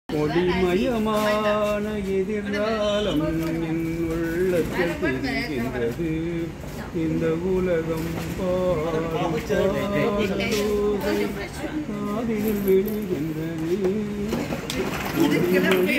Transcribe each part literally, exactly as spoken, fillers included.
ஒளிமயமான எதிர்காலம் என் உள்ளத்தில் தெரிகின்றது. இந்த உலகம் பாடும் காதில் விழுகின்றது. எதிர்காலம்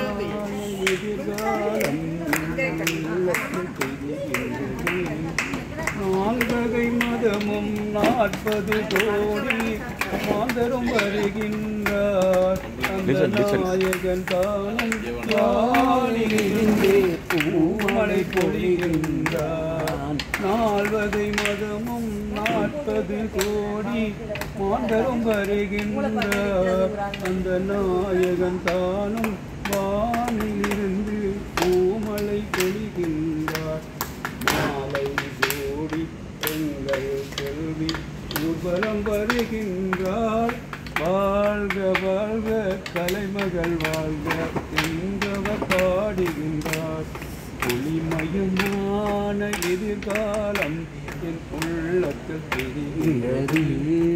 உள்ளத்தில் தெரிகின்றது. நால்வகை மதமும் நாற்பது கோடி மாந்தரும் வருகின்றார். நாயகன் தானும் வானிலிருந்தே பூமழை பொழிகின்றார். நால்வகை மதமும் நாற்பது கோடி மாந்தரும் வருகின்றார். அந்த நாயகன் தானும் வானிலிருந்து பூமழை பொழிகின்றார். மாலை ஜோடி எங்கள் செல்வி ஊர்வலம் வருகின்றார். வாழ்க வாழ்க கலைமகள் வாழ்க என்றவர் பாடுகின்றார். ஒளிமயமான எதிர்காலம் என் உள்ளத்தில் தெரிகின்றது.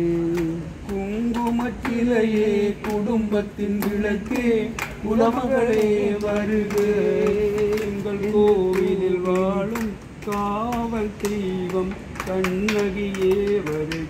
குங்குமத்திலேயே குடும்பத்தின் விளக்கே குலமகளே வருக. எங்கள் கோவிலில் வாழும் காவல் தெய்வம் கண்ணகியே வருக.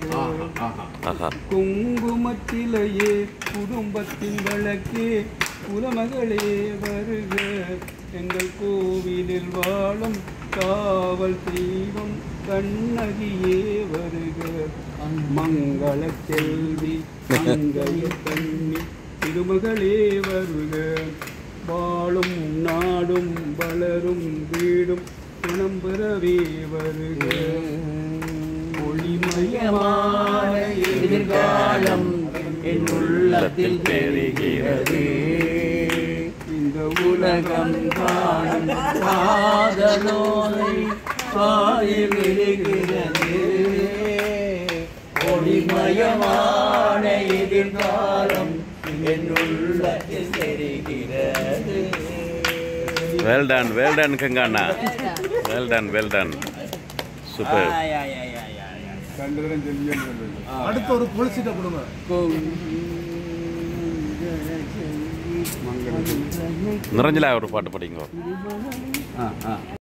குங்குமத்திலேயே குடும்பத்தின் விளக்கே குலமகளே வருக. எங்கள் கோவிலில் வாழும் காவல் தெய்வம் கண்ணகியே வருக. மங்கள செல்வி மங்கைய கண்ணி திருமகளே வருக. வாழும் நாடும் வளரும் வீடும் குணம் பெறவே வருக. ஒளிமயமான எதிர்காலம் என் உள்ளத்தில் தெரிகிறது. இந்த உலகம் காணும் காதலோனை பாடி விழுகிறது. ஒளிமயமான எதிர்காலம் என் உள்ளத்தில் தெரிகிறது. Well done, well done, Kangana. Well done, well done. Super. அடுத்த ஒரு பொலிசிட்ட கொடுங்க. நிரஞ்சலா ஒரு பாட்டு படிங்க.